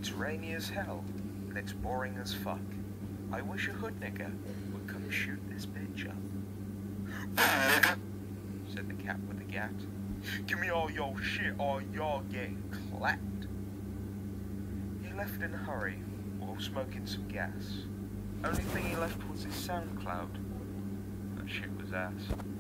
It's rainy as hell, and it's boring as fuck. I wish a hood nigger would come shoot this bitch up. Said the cat with the gat. Give me all your shit or you're getting clapped. He left in a hurry, while smoking some gas. Only thing he left was his SoundCloud. That shit was ass.